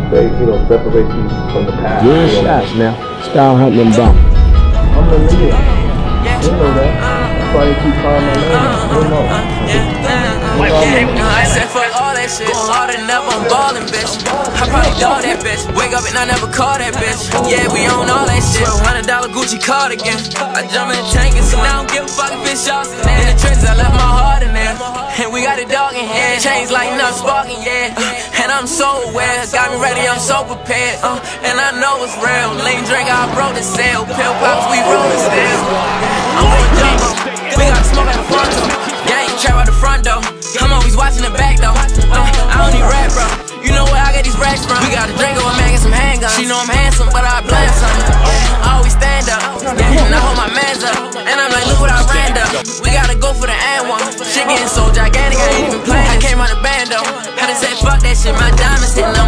separate you from the past. Good shots now. Start hunting them down. I'm the leader. You know that. That's why you keep calling my name. You know. I said fuck all that shit. All that never, I'm ballin', bitch. I probably dog that bitch. Wake up and I never call that bitch. Yeah, we own all that shit. $100 Gucci cardigan. I jump in the tank and so now I don't give a fuck if it's shots in there. In the trenches, I left my heart in there. And we got a dog in here. Chains lighting up, sparking, yeah. And I'm so aware. Got me ready, I'm so prepared. And I know it's real. Lean drink, I broke the sale. Pill pops, we rollin' still. I'm going jumbo. We got smoke at the front door. Yeah, you trap out the front door. I'm always watching the back though. I don't need rap, bro. You know where I get these racks from. We got a drink over man, get some handguns. She know I'm handsome, but I blame something. I always stand up, yeah, and I hold my mans up. And I'm like, look what I ran up. We gotta go for the and one. Shit getting so gigantic, I ain't even playing. I came out the band though. Had to say fuck that shit, my diamonds hitting